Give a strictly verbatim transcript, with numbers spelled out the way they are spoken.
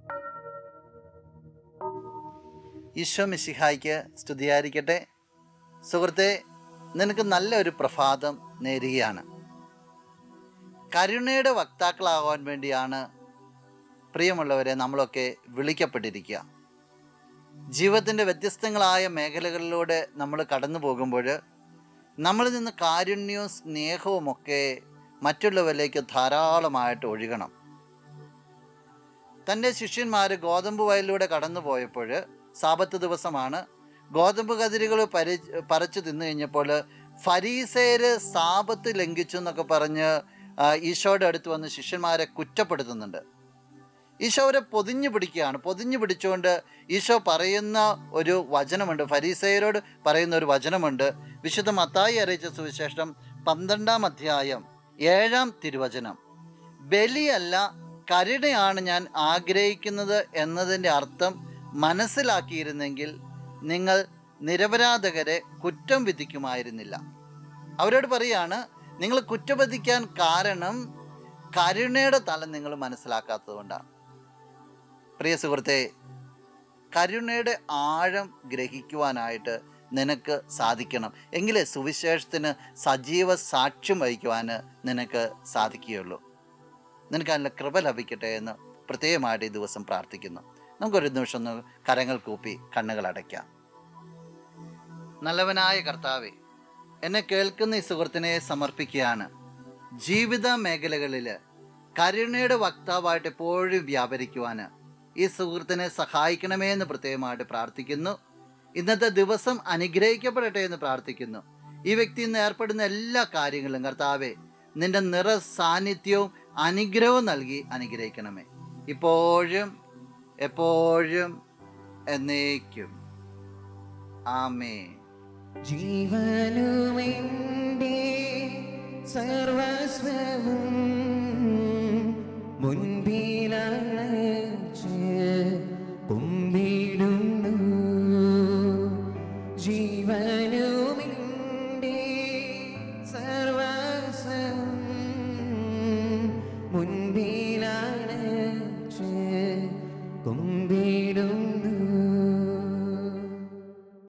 ഈശോ മിശിഹായ്ക്ക് സ്തുതിയായിരിക്കട്ടെ. സുഹൃത്തെ, നിനക്ക് നല്ലൊരു പ്രഭാതം നേരുകയാണ്. കരുണയുടെ വക്താക്കളാകാൻ വേണ്ടിയാണ് പ്രിയമുള്ളവരെ നമ്മളൊക്കെ വിളിക്കപ്പെട്ടിരിക്കുക. ജീവിതത്തിൻ്റെ വ്യത്യസ്തങ്ങളായ മേഖലകളിലൂടെ നമ്മൾ കടന്നു പോകുമ്പോൾ നമ്മളിൽ നിന്ന് കാരുണ്യവും സ്നേഹവുമൊക്കെ മറ്റുള്ളവരിലേക്ക് ധാരാളമായിട്ട് ഒഴുകണം. തൻ്റെ ശിഷ്യന്മാർ ഗോതമ്പ് വയലിലൂടെ കടന്നു പോയപ്പോൾ, സാബത്ത് ദിവസമാണ്, ഗോതമ്പ് കതിരുകൾ പരി പറിച്ചു തിന്നു കഴിഞ്ഞപ്പോൾ ഫരീസേർ സാബത്ത് ലംഘിച്ചു എന്നൊക്കെ പറഞ്ഞ് ഈശോയുടെ അടുത്ത് വന്ന് ശിഷ്യന്മാരെ കുറ്റപ്പെടുത്തുന്നുണ്ട്. ഈശോ അവരെ പൊതിഞ്ഞു പിടിക്കുകയാണ്. പൊതിഞ്ഞു പിടിച്ചുകൊണ്ട് ഈശോ പറയുന്ന ഒരു വചനമുണ്ട്, ഫരീസേയരോട് പറയുന്ന ഒരു വചനമുണ്ട്. വിശുദ്ധ മത്തായി അറിയിച്ച സുവിശേഷം പന്ത്രണ്ടാം അധ്യായം ഏഴാം തിരുവചനം. ബലിയല്ല കരുണയാണ് ഞാൻ ആഗ്രഹിക്കുന്നത് എന്നതിൻ്റെ അർത്ഥം മനസ്സിലാക്കിയിരുന്നെങ്കിൽ നിങ്ങൾ നിരപരാധകരെ കുറ്റം വിധിക്കുമായിരുന്നില്ല. അവരോട് പറയാണ്, നിങ്ങൾ കുറ്റവിധിക്കാൻ കാരണം കരുണയുടെ തലം നിങ്ങൾ മനസ്സിലാക്കാത്തത് കൊണ്ടാണ്. പ്രിയ സുഹൃത്തെ, കരുണയുടെ ആഴം ഗ്രഹിക്കുവാനായിട്ട് നിനക്ക് സാധിക്കണം. എങ്കിലേ സുവിശേഷത്തിന് സജീവ സാക്ഷ്യം വഹിക്കുവാൻ നിനക്ക് സാധിക്കുകയുള്ളൂ. നിനക്ക് അതിൻ്റെ കൃപ ലഭിക്കട്ടെ എന്ന് പ്രത്യേകമായിട്ട് ഈ ദിവസം പ്രാർത്ഥിക്കുന്നു. നമുക്കൊരു നിമിഷം ഒന്ന് കരങ്ങൾ കൂപ്പി കണ്ണുകൾ അടയ്ക്കാം. നല്ലവനായ കർത്താവേ, എന്നെ കേൾക്കുന്ന ഈ സുഹൃത്തിനെ സമർപ്പിക്കുകയാണ്. ജീവിത മേഖലകളിൽ കരുണയുടെ വക്താവായിട്ട് എപ്പോഴും വ്യാപരിക്കുവാൻ ഈ സുഹൃത്തിനെ സഹായിക്കണമേ എന്ന് പ്രത്യേകമായിട്ട് പ്രാർത്ഥിക്കുന്നു. ഇന്നത്തെ ദിവസം അനുഗ്രഹിക്കപ്പെടട്ടെ എന്ന് പ്രാർത്ഥിക്കുന്നു. ഈ വ്യക്തി ഇന്ന് ഏർപ്പെടുന്ന എല്ലാ കാര്യങ്ങളും കർത്താവേ, നിന്റെ നിറ സാന്നിധ്യവും അനുഗ്രഹവും നൽകി അനുഗ്രഹിക്കണമേ, ഇപ്പോഴും എപ്പോഴും എന്നേക്കും. ആമേൻ. ജീവനുമെന്റെ സർവസ്വവും മുൻപിലണച്ച് കുമ്പിടുന്നു. ജീവനുമെന്റെ സർവസ്വവും മുൻപിലണച്ച് കുമ്പി